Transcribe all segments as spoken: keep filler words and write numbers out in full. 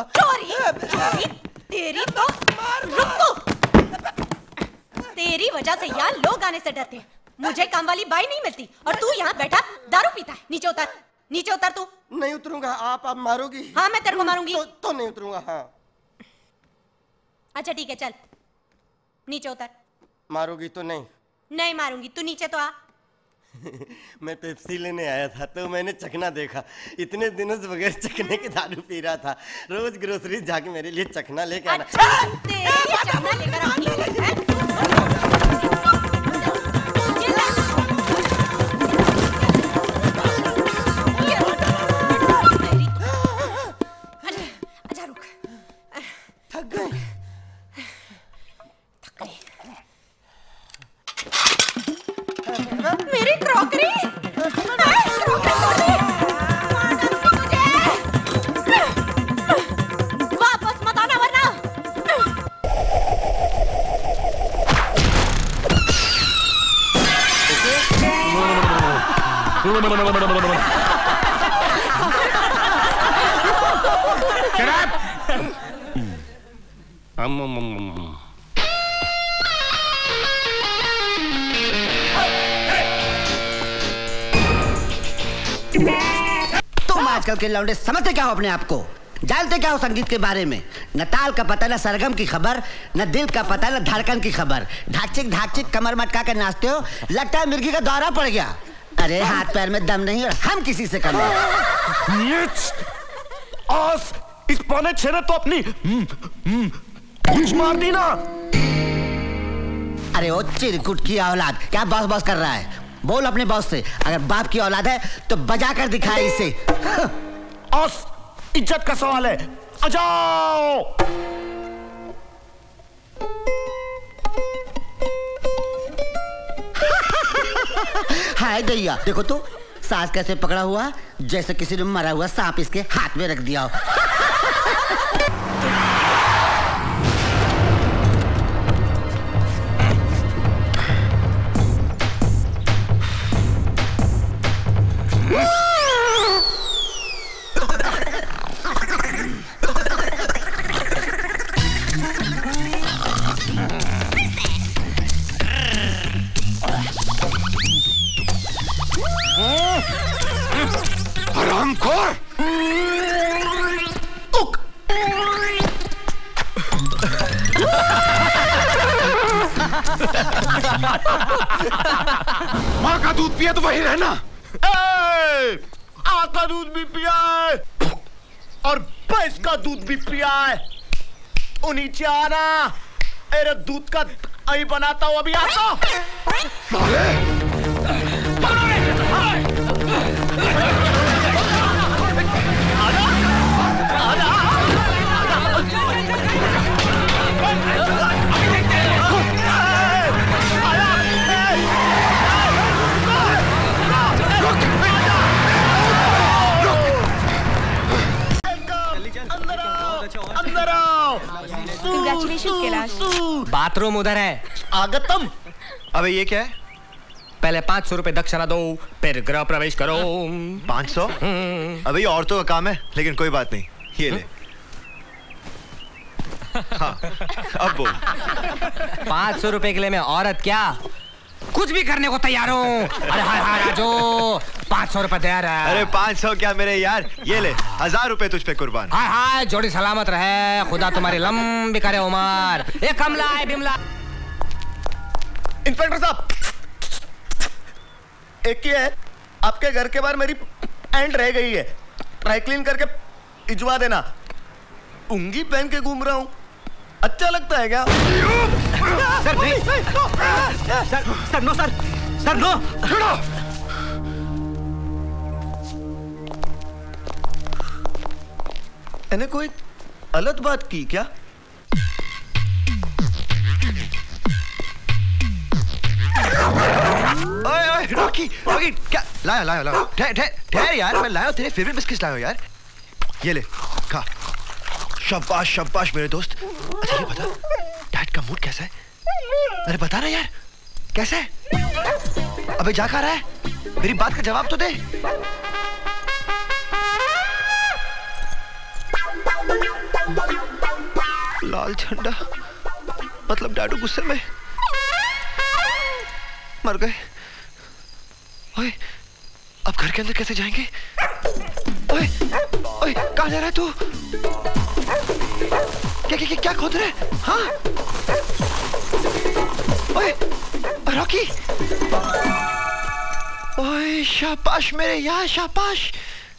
चोरी, चोरी, तेरी तो रुक तो। तेरी वजह से यहाँ लोग आने से डरते हैं। मुझे काम वाली बाई नहीं मिलती और तू यहाँ बैठा दारू पीता है। नीचे उतर, नीचे उतर तू। नहीं उतरूंगा। आप आप मारोगी? हाँ मैं तेरे को मारूंगी। तो, तो नहीं उतरूंगा। हाँ अच्छा ठीक है चल नीचे उतर। मारोगी तो नहीं? नहीं मारूंगी, तू नीचे तो आ। मैं पेप्सी लेने आया था तो मैंने चखना देखा। इतने दिनों से बगैर चखने के दारू पी रहा था। रोज ग्रोसरी जाके मेरे लिए चखना लेके आना। अच्छा, तेरे लिए चखना लेकर आनी है? अच्छा रुक। थक गए? थक गई। मेरी क्रॉकरी, क्रॉकरी तोड़ दी। वापस मत आना वरना। तुम आजकल के लौंडे समझते क्या हो अपने आप को? जानते क्या हो संगीत के बारे में? न ताल का पता, न सरगम की खबर, न दिल का पता, न धड़कन की खबर। ढाकचिक ढाकचिक कमर मटका कर नाचते हो, लगता है मिर्गी का दौरा पड़ गया। अरे हाथ पैर में दम नहीं और हम किसी से कम नहीं। आस, इस पौने छह ने तो अपनी कुछ मार दी ना। अरे ओ चिरकुट की औलाद, क्या बॉस बॉस कर रहा है? बोल अपने बॉस से, अगर बाप की औलाद है तो बजा कर दिखाए इसे। आस, इज्जत का सवाल है, आ जाओ। हाय दैया, देखो तो सांस कैसे पकड़ा हुआ, जैसे किसी ने मरा हुआ सांप इसके हाथ में रख दिया हो। हरामखोर! उक! माँ का दूध पिया तो वही रहना। आँ का दूध भी पिया है और भैंस का दूध भी पिया है। ओ नीचे आना, अरे दूध का आई बनाता हूँ अभी आता। साले! Congratulations कैलाश। बाथरूम उधर है। आगतम। अबे ये क्या है? पहले पाँच सौ रुपए दक्षिणा दो, फिर गृह प्रवेश करो। पाँच सौ? अबे ये औरतों का काम है, लेकिन कोई बात नहीं, ये ले। हाँ, अब बोल। पाँच सौ रुपए के लिए मैं औरत क्या कुछ भी करने को तैयार हूँ। अरे हाय हाय राजू, पाँच सौ रुपए तैयार है। अरे पाँच सौ क्या मेरे यार, ये ले, हजार रुपए तुझ पे कुर्बान। हाय हाय, जोड़ी सलामत रहे, खुदा तुम्हारी लंबी करे उमर। ये कमला है बिमला। इंस्पेक्टर साहब, एक ही है, आपके घर के बाहर मेरी पैंट रह गई है, ड्राई क्लीन करके भिजवा देना। उंगी पहन के घूम रहा हूँ, अच्छा लगता है क्या? सर नहीं, sir sir no sir sir no. मैंने कोई गलत बात की क्या? ओए ओए रॉकी रॉकी क्या लाया लाया लाया ठहर ठहर ठहर यार, मैं लाया तेरे फेवरेट बिस्किट लाया यार, ये ले खा। शाबाश शाबाश मेरे दोस्त। अच्छा ये बता, डैड का मूड कैसा है? अरे बता ना यार, कैसा है? अबे जा खा रहा है, मेरी बात का जवाब तो दे। लाल झंडा मतलब डैडू गुस्से में मर गए। ओए, अब घर के अंदर कैसे जाएंगे? ओए, ओए, कहाँ जा रहा है तू? क्या क्या क्या खोद रहे? हाँ? ओए, रॉकी। ओए, शाबाश मेरे यार, शाबाश।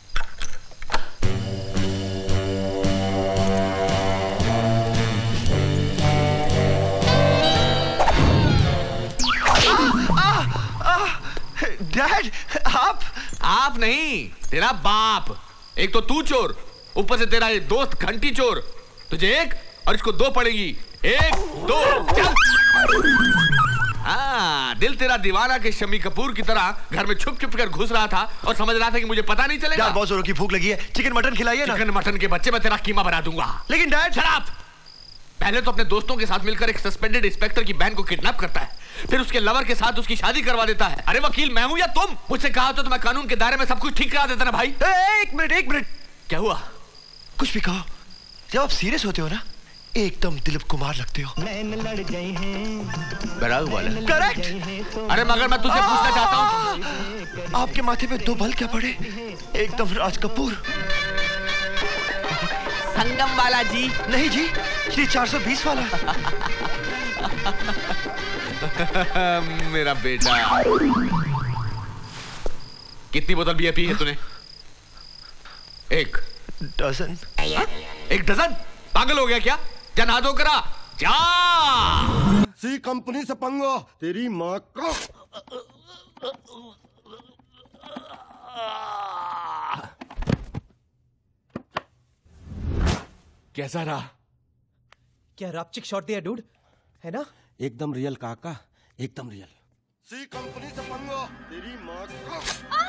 डैड, आप आप नहीं, तेरा बाप। एक तो तू चोर, ऊपर से तेरा ये दोस्त घंटी चोर। तुझे एक और इसको दो पड़ेगी। एक दो चल। हाँ, दिल तेरा दीवाना के शम्मी कपूर की तरह घर में छुप छुप कर घुस रहा था और समझ रहा था कि मुझे पता नहीं चलेगा। यार बहुत जोरों की भूख लगी है, चिकन मटन खिलाइए ना। चिकन मटन के बच्चे मैं तेरा कीमा बना दूंगा। लेकिन डैड, शराब। पहले तो अपने दोस्तों के साथ मिलकर एक सस्पेंडेड इंस्पेक्टर की बहन को किडनैप करता है, फिर उसके लवर के साथ उसकी शादी करवा देता है। अरे वकील मैं हूं या तुम? मुझसे कहा तो, तो मैं कानून के दायरे में सब कुछ ठीक करा देता ना भाई। ए, एक मिनट एक मिनट। क्या हुआ? कुछ भी कहो, जब आप सीरियस होते हो ना एकदम दिलीप कुमार लगते हो। बैराग वाला। करेक्ट। अरे मगर मैं तुझसे पूछना चाहता हूँ, आपके माथे पे दो बल क्या पड़े? एकदम राज कपूर। संगम वाला जी। नहीं जी, श्री चार सौ बीस वाला। मेरा बेटा। कितनी बोतल बियर पी है तूने? एक डजन। एक डजन? पागल हो गया क्या? जा नहा धो करा जा। सी कंपनी से पंगा, तेरी माँ का। कैसा रहा? क्या रापचिक शॉट दिया डूड, है ना? एकदम रियल काका, एकदम रियल। सी कंपनी से पंगा, तेरी माँ का।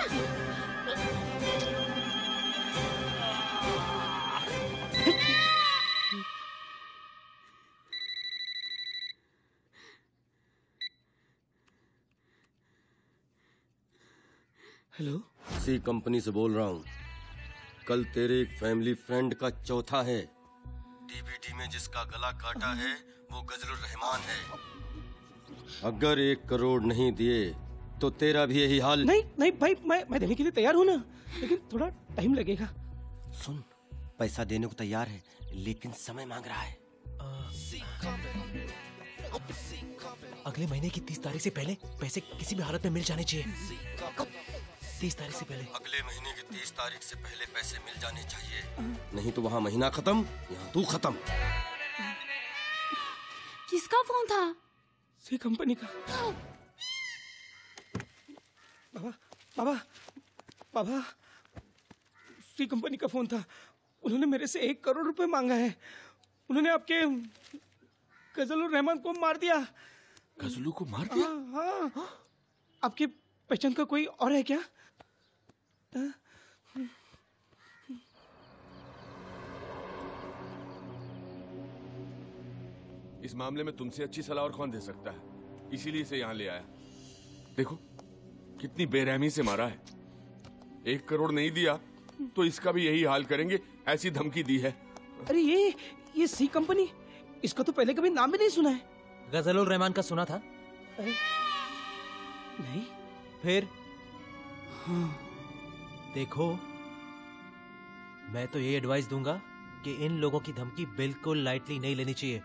हेलो, सी कंपनी से बोल रहा हूँ। कल तेरे एक फैमिली फ्रेंड का चौथा है। डीवीडी में जिसका गला काटा है वो गजलुर रहमान है। अगर एक करोड़ नहीं दिए तो तेरा भी यही हाल। नहीं नहीं भाई, मैं मैं देने के लिए तैयार हूँ ना, लेकिन थोड़ा टाइम लगेगा। सुन, पैसा देने को तैयार है लेकिन समय मांग रहा है। अगले महीने की तीस तारीख से पहले पैसे किसी भी हालत में मिल जाने चाहिए। तीस तारीख से पहले। अगले महीने की तीस तारीख से पहले पैसे मिल जाने चाहिए, नहीं तो वहाँ महीना खत्म, यहाँ तू खत्म। किसका फोन था? सी कंपनी का। बाबा बाबा बाबा, सी कंपनी का फोन था। उन्होंने मेरे से एक करोड़ रुपए मांगा है। उन्होंने आपके गजलुर रहमान को मार दिया। गजलू को मार दिया? हाँ, हाँ। आपकी पहचान का कोई और है क्या? इस मामले में तुमसे अच्छी सलाह और कौन दे सकता है, इसीलिए इसे यहाँ ले आया। देखो कितनी बेरहमी से मारा है। एक करोड़ नहीं दिया तो इसका भी यही हाल करेंगे, ऐसी धमकी दी है। अरे ये ये सी कंपनी, इसका तो पहले कभी नाम भी नहीं सुना है। गजलुर रहमान का सुना था? नहीं। फिर हाँ। देखो, मैं तो ये एडवाइस दूंगा कि इन लोगों की धमकी बिल्कुल लाइटली नहीं लेनी चाहिए।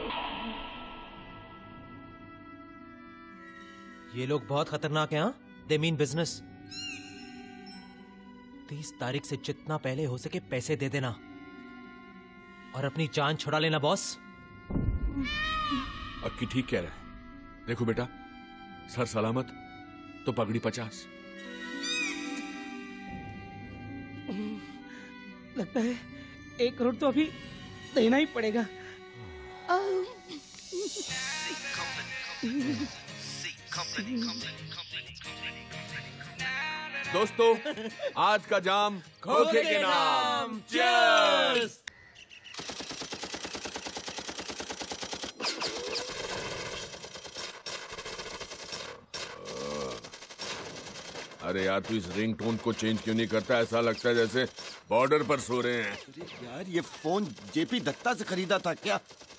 ये लोग बहुत खतरनाक हैं। हाँ, दे मीन बिजनेस। तीस तारीख से जितना पहले हो सके पैसे दे देना और अपनी जान छुड़ा लेना बॉस। अक्की ठीक कह रहा है। देखो बेटा, सर सलामत तो पगड़ी पचास। लगता है एक करोड़ तो अभी देना ही पड़ेगा। दोस्तों, आज का जाम खोखे के नाम। चीयर्स। अरे यार, तू इस रिंगटोन को चेंज क्यों नहीं करता? ऐसा लगता है जैसे बॉर्डर पर सो रहे हैं। यार ये फोन जेपी दत्ता से खरीदा था क्या?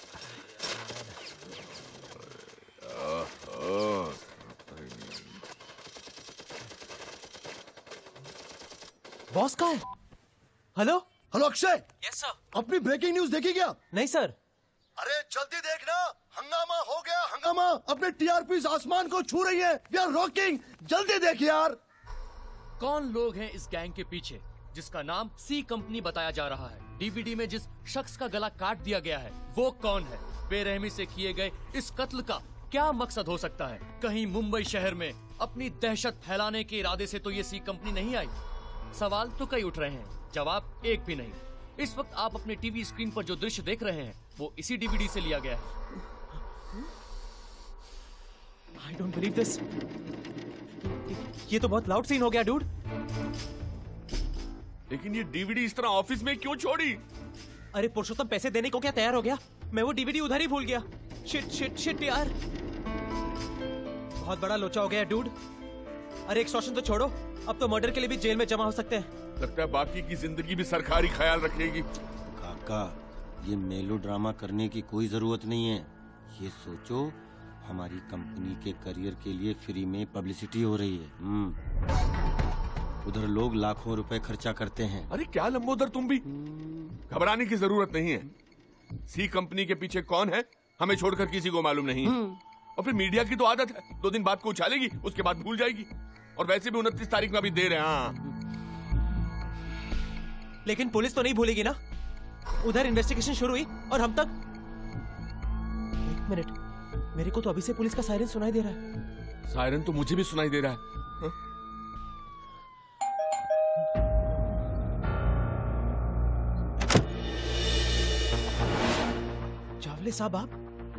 बॉस कहाँ है? Hello hello Akshay. Yes sir. अपनी ब्रेकिंग न्यूज देखी क्या? नहीं सर। अरे जल्दी देखना, हंगामा हो गया हंगामा। अपने टीआरपी आसमान को छू रही है। वी आर रॉकिंग, जल्दी देख यार। कौन लोग हैं इस गैंग के पीछे जिसका नाम सी कंपनी बताया जा रहा है? डीवीडी में जिस शख्स का गला काट दिया गया है वो कौन है? बेरहमी से किए गए इस कत्ल का क्या मकसद हो सकता है? कहीं मुंबई शहर में अपनी दहशत फैलाने के इरादे से तो ये सी कंपनी नहीं आई? सवाल तो कई उठ रहे हैं, जवाब एक भी नहीं। इस वक्त आप अपने टीवी स्क्रीन पर जो दृश्य देख रहे हैं वो इसी डीवीडी से लिया गया है। I don't believe this. ये तो बहुत लाउड सीन हो गया डूड। लेकिन ये डीवीडी इस तरह ऑफिस में क्यों छोड़ी? अरे पुरुषोत्तम पैसे देने को क्या तैयार हो गया? मैं वो डीवीडी उधर ही भूल गया। शिट शिट शिट यार, बहुत बड़ा लोचा हो गया डूड। अरे एक्सटॉर्शन तो छोड़ो, अब तो मर्डर के लिए भी जेल में जमा हो सकते हैं। लगता है बाकी की जिंदगी भी सरकारी ख्याल रखेगी। काका, ये मेलो ड्रामा करने की कोई जरूरत नहीं है। ये सोचो हमारी कंपनी के करियर के लिए फ्री में पब्लिसिटी हो रही है। उधर लोग लाखों रुपए खर्चा करते हैं। अरे क्या लंबोदर, तुम भी घबराने की जरूरत नहीं है। सी कंपनी के पीछे कौन है हमें छोड़कर किसी को मालूम नहीं है। और फिर मीडिया की तो आदत है, दो दिन बाद को उछालेगी, उसके बाद भूल जाएगी। और वैसे भी उनतीस तारीख में अभी देर है। हाँ, लेकिन पुलिस तो नहीं भूलेगी ना। उधर इन्वेस्टिगेशन शुरू हुई और हम तक। एक मिनट, मेरे को तो अभी से पुलिस का सायरन सुनाई दे रहा है। सायरन तो मुझे भी सुनाई दे रहा है। हा? चावले साहब आप?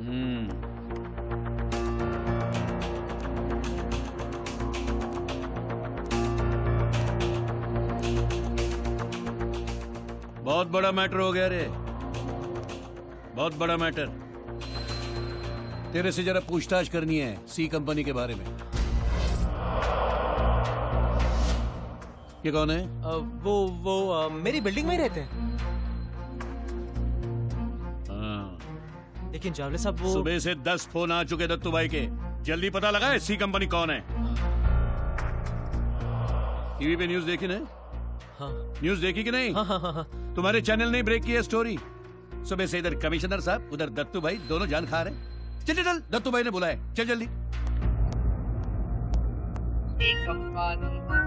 बहुत बड़ा मैटर हो गया रे, बहुत बड़ा मैटर। तेरे से जरा पूछताछ करनी है सी कंपनी के बारे में। ये कौन है? आ, वो वो आ, मेरी बिल्डिंग में ही रहते हैं। हाँ। लेकिन जावले साहब वो सुबह से दस फोन आ चुके दत्तू भाई के। जल्दी पता लगा है सी कंपनी कौन है। टीवी पे न्यूज देखी ना? हाँ। न्यूज देखी कि नहीं? हाँ हाँ हाँ हाँ। तुम्हारे चैनल ने ब्रेक किया स्टोरी। सुबह से इधर कमिश्नर साहब, उधर दत्तू भाई, दोनों जान खा रहे। चल चल चल, दत्तू भाई ने बुलाया, चल जल्दी। कंपनी